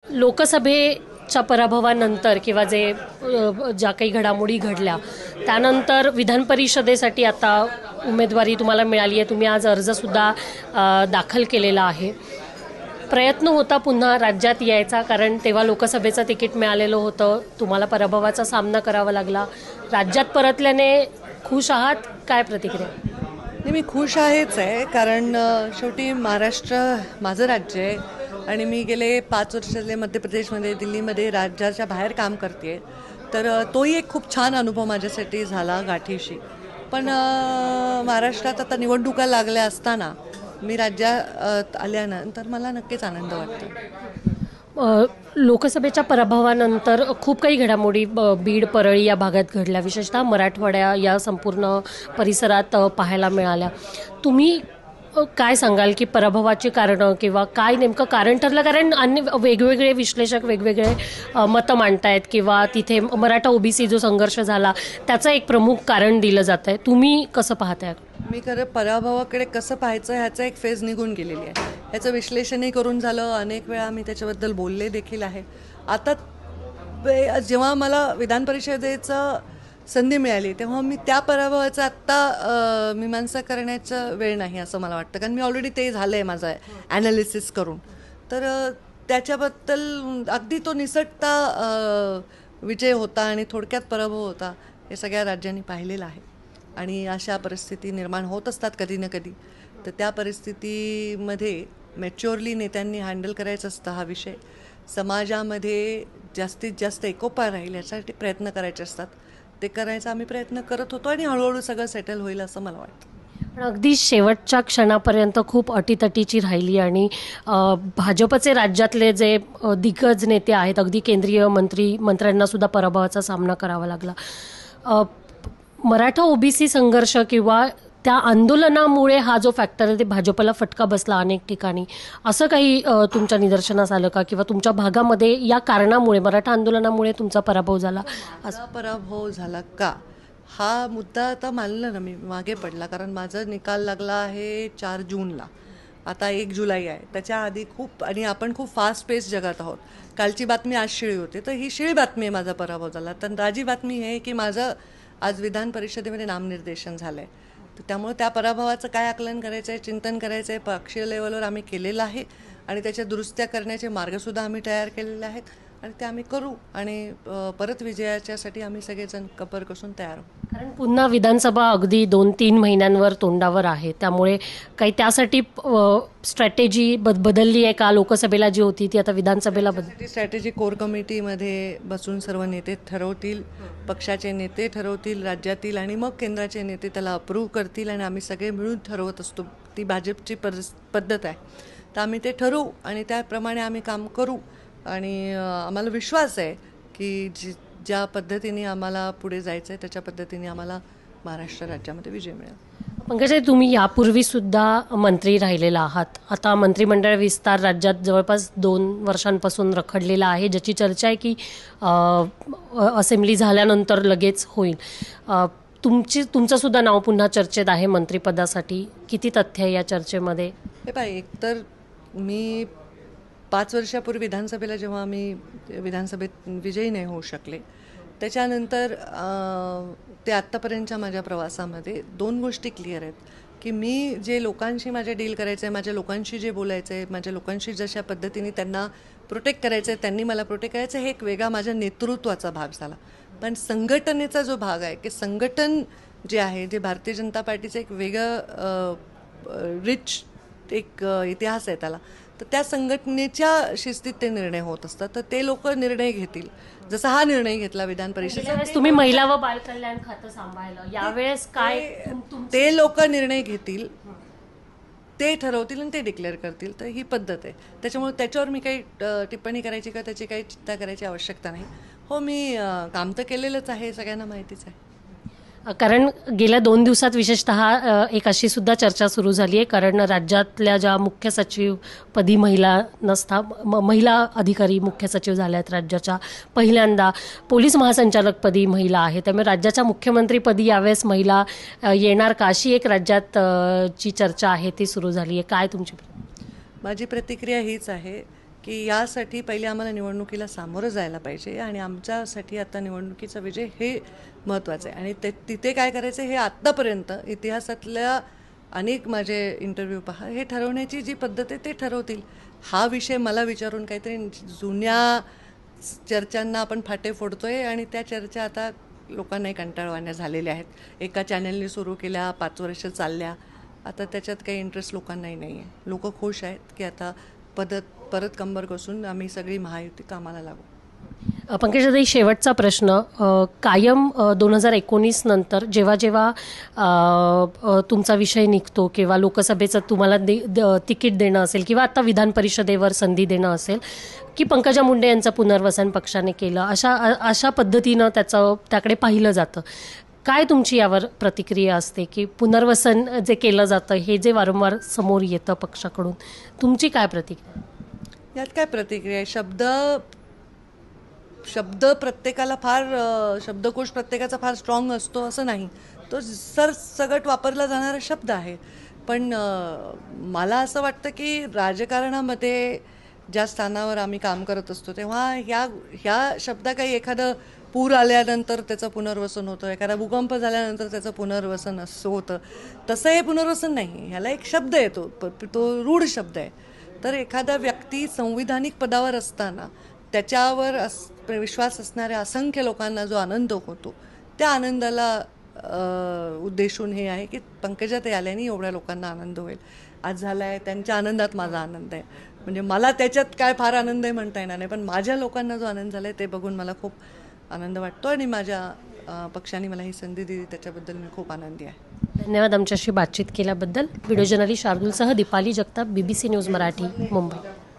लोकसभेच्या पराभवानंतर किंवा ज्या काही घडामोडी घडल्या त्यानंतर विधान परिषदेसाठी आता उमेदवारी तुम्हाला मिळाली आहे. तुम्ही आज अर्जसुद्धा दाखल केलेला आहे. प्रयत्न होता पुन्हा राज्यात यायचा, कारण तेव्हा लोकसभेचं तिकीट मिळालेलं होतं. तुम्हाला पराभवाचा सामना करावा लागला. राज्यात परतल्याने खुश आहात? काय प्रतिक्रिया? नाही, मी खुश आहेच आहे, कारण शेवटी महाराष्ट्र माझं राज्य आहे आणि मी गेले 5 वर्षातले मध्य प्रदेशमध्ये, दिल्लीमध्ये राज्याच्या बाहेर काम करते. तर तोही एक खूप छान अनुभव माझ्यासाठी झाला गाठीशी. पण महाराष्ट्रात आता निवडणुका लागल्या असताना मी राज्यात आल्यानंतर मला नक्कीच आनंद वाटतो. लोकसभेच्या पराभवानंतर खूप काही घडामोडी बीड, परळी या भागात घडल्या, विशेषतः मराठवाड्या या संपूर्ण परिसरात पाहायला मिळाल्या. तुम्ही काय सांगाल की पराभवाची कारणं किंवा काय नेमकं कारण ठरलं? कारण वेगवेगळे विश्लेषक वेगवेगळे मतं मांडतायत किंवा तिथे मराठा ओबीसी जो संघर्ष झाला त्याचं एक प्रमुख कारण दिलं जात आहे. तुम्ही कसं पाहताय? मी खरं पराभवाकडे कसं पाहायचं ह्याचा एक फेज निघून गेलेली आहे. ह्याचं विश्लेषणही करून झालं, अनेक वेळा मी त्याच्याबद्दल बोलले देखील आहे. आता जेव्हा मला विधान परिषदेचं संधी मिळाली तेव्हा मी त्या पराभवाचं आत्ता मीमांसा करण्याचं वेळ नाही असं मला वाटतं, कारण मी ऑलरेडी ते झालं आहे माझं ॲनालिसिस करून. तर त्याच्याबद्दल अगदी तो निसटता विजय होता आणि थोडक्यात पराभव होता हे सगळ्या राज्यांनी पाहिलेलं आहे. आणि अशा परिस्थिती निर्माण होत असतात कधी ना कधी. तर त्या परिस्थितीमध्ये मॅच्युअरली नेत्यांनी हँडल करायचं असतं हा विषय. समाजामध्ये जास्तीत जास्त एकोपा राहील यासाठी प्रयत्न करायचे असतात. ते करायचा आम्ही प्रयत्न करत होतो आणि हळूहळू सगळं सेटल होईल असं मला वाटतं. पण अगदी शेवटच्या क्षणापर्यंत खूप अटीतटीची राहिली आणि भाजपचे राज्यातले जे दिग्गज नेते आहेत, अगदी केंद्रीय मंत्र्यांना सुद्धा पराभवाचा सामना करावा लागला. मराठा ओबीसी संघर्ष किंवा त्या आंदोलनामुळे हा जो फॅक्टर आहे ते भाजपला फटका बसला अनेक ठिकाणी, असं काही तुमच्या निदर्शनास आलं का? किंवा तुमच्या भागामध्ये या कारणामुळे, मराठा आंदोलनामुळे तुमचा पराभव झाला? असा पराभव झाला का हा मुद्दा आता मानलं ना मी मागे पडला, कारण माझा निकाल लागला आहे 4 जूनला. आता 1 जुलै आहे. त्याच्या आधी आणि आपण खूप फास्ट पेस जगात आहोत. कालची बातमी आज शिळी होते, तर ही शिळी बातमी आहे माझा पराभव झाला. तर ताजी बातमी आहे की माझं आज विधान परिषदेमध्ये नामनिर्देशन झालं आहे. तर त्यामुळे त्या पराभवाचं काय आकलन करायचं आहे, चिंतन करायचं आहे, पक्षीय लेवलवर आम्ही केलेलं आहे आणि त्याच्या दुरुस्त्या करण्याचे मार्गसुद्धा आम्ही तयार केलेले आहेत आणि ते आम्ही करू आणि परत विजयाच्यासाठी आम्ही सगळेजण कपर कसून तयार होऊ. कारण पुन्हा विधानसभा अगदी 2-3 महिन्यांवर तोंडावर आहे, त्यामुळे काही त्यासाठी स्ट्रॅटेजी बदलली आहे का? लोकसभेला जी होती ती आता विधानसभेला ती स्ट्रॅटेजी कोर कमिटीमध्ये बसून सर्व नेते ठरवतील, पक्षाचे नेते ठरवतील राज्यातील, आणि मग केंद्राचे नेते त्याला अप्रूव्ह करतील आणि आम्ही सगळे मिळून ठरवत असतो. ती भाजपची पद्धत आहे. तर आम्ही ते ठरवू आणि त्याप्रमाणे आम्ही काम करू आणि आम्हाला विश्वास आहे की ज्या पद्धतीने आम्हाला पुढे जायचं आहे त्याच्या पद्धतीने आम्हाला महाराष्ट्र राज्यामध्ये विजय मिळेल. पंकजाताई, तुम्ही यापूर्वीसुद्धा मंत्री राहिलेला आहात. आता मंत्रिमंडळ विस्तार राज्यात जवळपास 2 वर्षांपासून रखडलेला आहे, ज्याची चर्चा आहे की असेंब्ली झाल्यानंतर लगेच होईल. तुमचंसुद्धा नाव पुन्हा चर्चेत आहे मंत्रिपदासाठी. किती तथ्य आहे या चर्चेमध्ये? हे पाय, एकतर मी 5 वर्षापूर्वी विधानसभेला जेव्हा मी विधानसभेत विजयी नाही होऊ शकले, त्याच्यानंतर ते आत्तापर्यंतच्या माझ्या प्रवासामध्ये 2 गोष्टी क्लिअर आहेत की मी जे लोकांशी माझे डील करायचं आहे, माझ्या लोकांशी जे बोलायचं आहे, माझ्या लोकांशी जशा पद्धतीने त्यांना प्रोटेक्ट करायचं आहे, त्यांनी मला प्रोटेक्ट करायचं आहे, हे एक वेगळा माझ्या नेतृत्वाचा भाग झाला. पण संघटनेचा जो भाग आहे की संघटन जे आहे, जे भारतीय जनता पार्टीचं एक वेगळं रिच एक इतिहास आहे त्याला, तर त्या संघटनेच्या शिस्तीत ते निर्णय होत असतात. तर ते लोक निर्णय घेतील, जसा हा निर्णय घेतला विधान परिषदेत. तुम्ही महिला व बालकल्याण खातं सांभाळलं, यावेळेस काय ते लोक निर्णय घेतील, ते ठरवतील आणि ते डिक्लेअर करतील. तर ही पद्धत आहे. त्याच्यामुळे त्याच्यावर मी काही टिप्पणी करायची का त्याची काही चिंता करायची आवश्यकता नाही. हो, मी काम तर केलेलंच आहे, सगळ्यांना माहितीच आहे. कारण गेल्या 2 दिवसात विशेषतः एक अशी सुद्धा चर्चा सुरू झाली आहे, कारण राज्यातल्या ज्या मुख्य सचिव पदी महिला अधिकारी मुख्य सचिव झाल्या आहेत राज्याच्या, पहिल्यांदा पोलीस महासंचालकपदी महिला आहे, त्यामुळे राज्याच्या मुख्यमंत्रीपदी यावेळेस महिला येणार का, अशी एक राज्यात ची चर्चा आहे ती सुरू झाली आहे. काय तुमची? माझी प्रतिक्रिया हीच आहे की यासाठी पहिले आम्हाला निवडणुकीला सामोरं जायला पाहिजे आणि आमच्यासाठी आता निवडणुकीचा विजय हे महत्त्वाचं आहे. आणि तिथे काय करायचं हे आत्तापर्यंत इतिहासातल्या अनेक माझे इंटरव्ह्यू पहा, हे ठरवण्याची जी पद्धत आहे ते ठरवतील. हा विषय मला विचारून काहीतरी जुन्या चर्चांना आपण फाटे फोडतोय आणि त्या चर्चा आता लोकांनाही कंटाळवाण्या झालेल्या आहेत. एका चॅनलने सुरू केल्या, 5 वर्ष चालल्या, आता त्याच्यात काही इंटरेस्ट लोकांनाही नाही आहे. लोक खुश आहेत की आता परत कंबर कसून आम्ही सगळी महायुती कामाला लागू. पंकजाताई, शेवटचा प्रश्न. कायम 2019 नंतर जेव्हा जेव्हा तुमचा विषय निघतो किंवा लोकसभेचं तुम्हाला तिकीट देणं असेल किंवा आता विधान परिषदेवर संधी देणं असेल की पंकजा मुंडे यांचं पुनर्वसन पक्षाने केलं, अशा पद्धतीनं त्याकडे पाहिलं जातं. काय तुमची यावर प्रतिक्रिया असते की पुनर्वसन जे केलं जातं हे जे वारंवार समोर येतं पक्षाकडून, तुमची काय प्रतिक्रिया? यात काय प्रतिक्रिया आहे? शब्द प्रत्येकाला शब्दकोश प्रत्येकाचा फार स्ट्रॉंग असतो असं नाही. तो सरसगट वापरला जाणारा शब्द आहे. पण मला असं वाटतं की राजकारणामध्ये ज्या स्थानावर आम्ही काम करत असतो तेव्हा ह्या शब्दा काही एखादं पूर आल्यानंतर त्याचं पुनर्वसन होतं, एखादा भूकंप झाल्यानंतर त्याचं पुनर्वसन असं होतं. तसं हे पुनर्वसन नाही. ह्याला एक शब्द आहे, तो रूढ शब्द आहे. तर एखादा व्यक्ती संविधानिक पदावर असताना त्याच्यावर विश्वास असणाऱ्या असंख्य लोकांना जो आनंद होतो त्या आनंदाला उद्देशून हे आहे की पंकजाताई आल्याने एवढ्या लोकांना आनंद होईल. आज झाला आहे, त्यांच्या आनंदात माझा आनंद आहे. म्हणजे मला त्याच्यात काय फार आनंद आहे म्हणता येणार नाही, पण माझ्या लोकांना जो आनंद झाला आहे ते बघून मला खूप आनंद वाटतो आणि माझ्या पक्षाने मला ही संधी दिली त्याच्याबद्दल मी खूप आनंदी आहे. धन्यवाद आमच्याशी बातचीत केल्याबद्दल. व्हिडिओ जर्नलिस्ट शार्दूलसह दीपाली जगताप, BBC न्यूज मराठी, मुंबई.